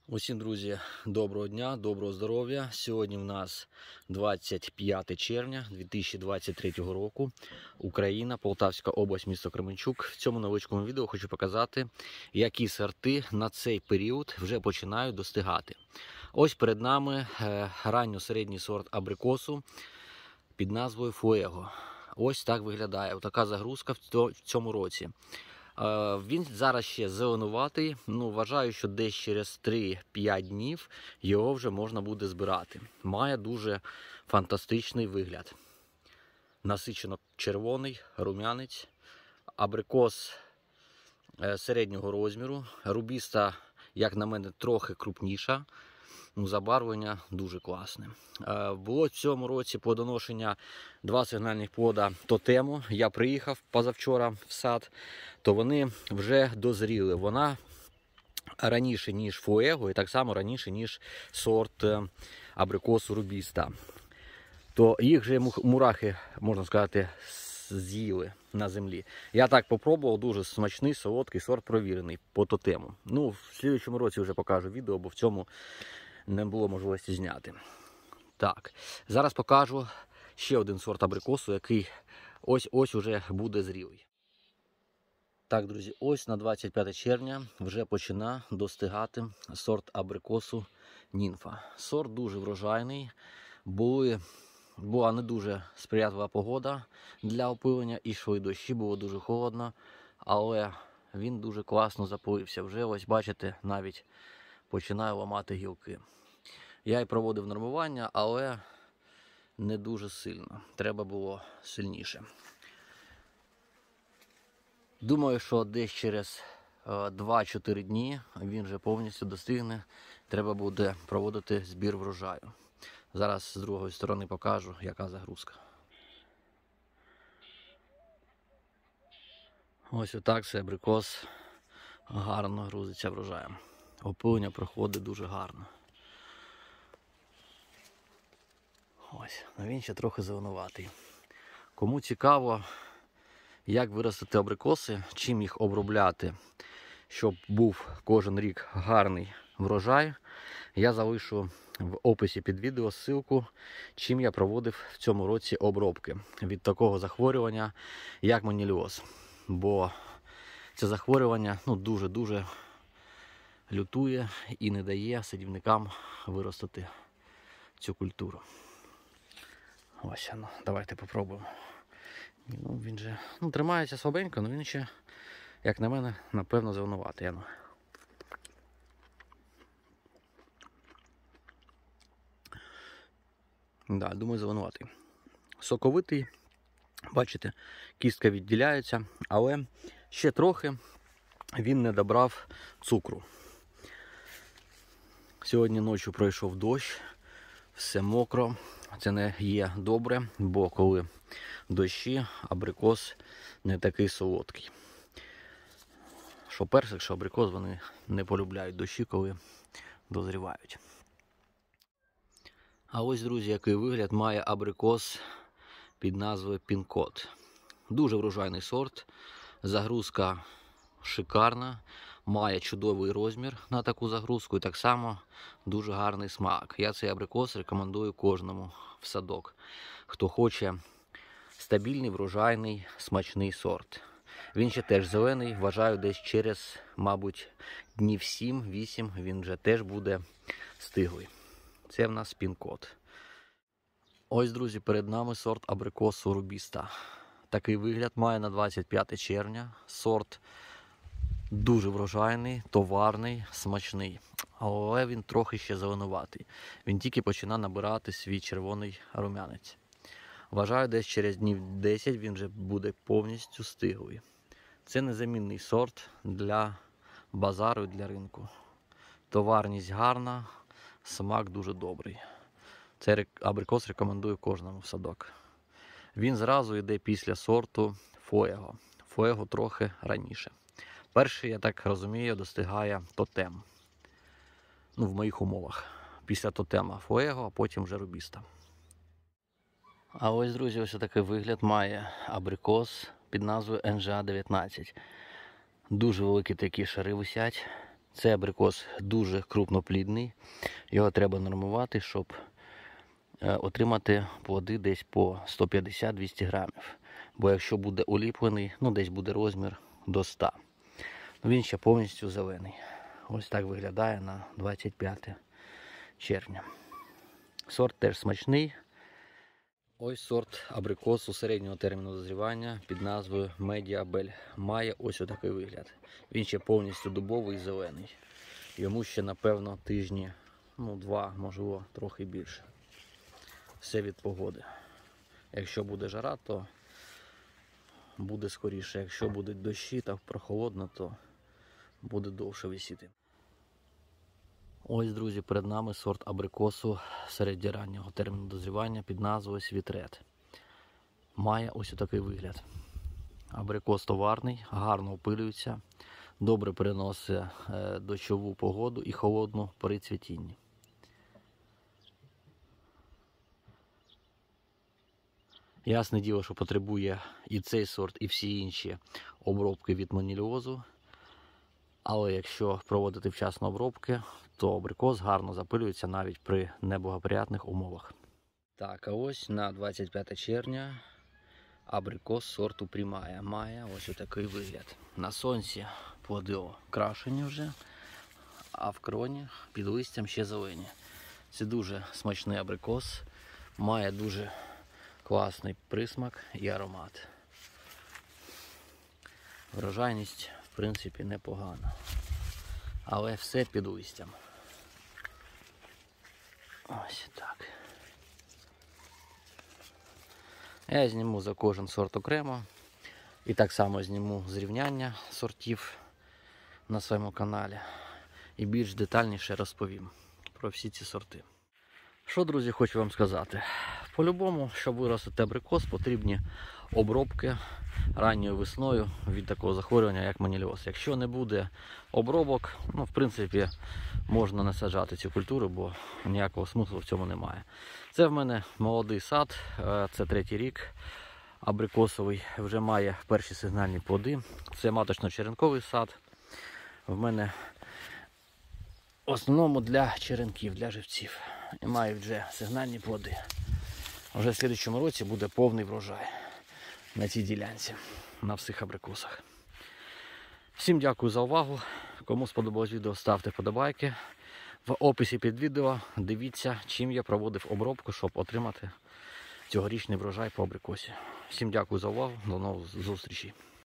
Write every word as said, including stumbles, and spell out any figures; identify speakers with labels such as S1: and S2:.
S1: Усім, друзі, доброго дня, доброго здоров'я. Сьогодні в нас двадцять п'яте червня дві тисячі двадцять третього року. Україна, Полтавська область, місто Кременчук. В цьому невеличкому відео хочу показати, які сорти на цей період вже починають достигати. Ось перед нами ранньо-середній сорт абрикосу під назвою Фуего. Ось так виглядає. Ось така загрузка в цьому році. Він зараз ще зеленуватий, ну, вважаю, що десь через три-п'ять днів його вже можна буде збирати. Має дуже фантастичний вигляд. Насичено червоний, рум'янець, абрикос середнього розміру, рубіста, як на мене, трохи крупніша. Ну, забарвлення дуже класне. Було в цьому році плодоношення два сигнальних плода тотему. Я приїхав позавчора в сад, то вони вже дозріли. Вона раніше, ніж Фуего, і так само раніше, ніж сорт абрикосу рубіста. То їх вже мурахи, можна сказати, з'їли на землі. Я так попробував, дуже смачний, солодкий сорт, провірений по тотему. Ну, в слідчому році вже покажу відео, бо в цьому не було можливості зняти. Так, зараз покажу ще один сорт абрикосу, який ось-ось уже буде зрілий. Так, друзі, ось на двадцять п'яте червня вже починає достигати сорт абрикосу Нінфа. Сорт дуже врожайний, були, була не дуже сприятлива погода для опилення, йшли дощі, було дуже холодно, але він дуже класно запилився. Вже ось бачите, навіть починає ламати гілки. Я й проводив нормування, але не дуже сильно. Треба було сильніше. Думаю, що десь через два-чотири дні він вже повністю достигне. Треба буде проводити збір врожаю. Зараз з другої сторони покажу, яка загрузка. Ось отак цей абрикос гарно грузиться врожаєм. Опилення проходить дуже гарно. Ось, він ще трохи зеленуватий. Кому цікаво, як виростити абрикоси, чим їх обробляти, щоб був кожен рік гарний врожай, я залишу в описі під відео ссылку, чим я проводив в цьому році обробки від такого захворювання, як моніліоз. Бо це захворювання ну, дуже-дуже лютує і не дає садівникам виростити цю культуру. Ось, ну, давайте попробуємо. Ну, він же ну, тримається слабенько, але він ще, як на мене, напевно, зеленуватий. Ну. Да, думаю, зеленуватий. Соковитий, бачите, кістка відділяється, але ще трохи він не добрав цукру. Сьогодні ночі пройшов дощ, все мокро. Це не є добре, бо коли дощі, абрикос не такий солодкий. Що персик, що абрикос, вони не полюбляють дощі, коли дозрівають. А ось, друзі, який вигляд має абрикос під назвою Пінкот. Дуже врожайний сорт, загрузка шикарна, має чудовий розмір на таку загрузку і так само дуже гарний смак. Я цей абрикос рекомендую кожному в садок, хто хоче стабільний, врожайний, смачний сорт. Він ще теж зелений, вважаю, десь через, мабуть, днів сім-вісім він вже теж буде стиглий. Це в нас Пінкот. Ось, друзі, перед нами сорт абрикосу рубіста. Такий вигляд має на двадцять п'яте червня. Сорт дуже врожайний, товарний, смачний. Але він трохи ще зеленуватий. Він тільки починає набирати свій червоний рум'янець. Вважаю, десь через днів десять він вже буде повністю стиглий. Це незамінний сорт для базару і для ринку. Товарність гарна, смак дуже добрий. Цей абрикос рекомендую кожному в садок. Він зразу йде після сорту Фуего. Фуего трохи раніше. Перший, я так розумію, достигає тотем. Ну, в моїх умовах. Після тотема Фуего, а потім вже рубіста. А ось, друзі, ось такий вигляд має абрикос під назвою ен же а дев'ятнадцять. Дуже великі такі шари висять. Цей абрикос дуже крупноплідний. Його треба нормувати, щоб отримати плоди десь по сто п'ятдесят - двісті грамів. Бо якщо буде уліплений, ну десь буде розмір до ста. Він ще повністю зелений. Ось так виглядає на двадцять п'яте червня. Сорт теж смачний. Ось сорт абрикосу середнього терміну дозрівання під назвою Медіабель. Має ось отакий вигляд. Він ще повністю дубовий і зелений. Йому ще, напевно, тижні, ну два, можливо, трохи більше. Все від погоди. Якщо буде жара, то буде скоріше. Якщо будуть дощі та прохолодно, то буде довше висіти. Ось, друзі, перед нами сорт абрикосу середньораннього терміну дозрівання під назвою Світрет. Має ось такий вигляд. Абрикос товарний, гарно опилюється, добре переносить дощову погоду і холодну при цвітінні. Ясне діло, що потребує і цей сорт, і всі інші обробки від маніліозу. Але якщо проводити вчасно обробки, то абрикос гарно запилюється навіть при неблагоприятних умовах. Так, а ось на двадцять п'яте червня абрикос сорту Прімая має ось такий вигляд. На сонці плоди окрашені вже, а в кроні під листям ще зелені. Це дуже смачний абрикос, має дуже класний присмак і аромат. Врожайність, в принципі, непогана. Але все під листям. Ось так. Я зніму за кожен сорт окремо. І так само зніму зрівняння сортів на своєму каналі. І більш детальніше розповім про всі ці сорти. Що, друзі, хочу вам сказати. По-любому, щоб виростити абрикос, потрібні обробки ранньою весною від такого захворювання, як маніліоз. Якщо не буде обробок, ну, в принципі, можна не саджати цю культуру, бо ніякого смислу в цьому немає. Це в мене молодий сад, це третій рік абрикосовий, вже має перші сигнальні плоди. Це маточно-черенковий сад. В мене в основному для черенків, для живців. І має вже сигнальні плоди. Вже в слідчому році буде повний врожай на цій ділянці, на всіх абрикосах. Всім дякую за увагу. Кому сподобалось відео, ставте вподобайки. В описі під відео дивіться, чим я проводив обробку, щоб отримати цьогорічний врожай по абрикосі. Всім дякую за увагу. До нових зустрічей.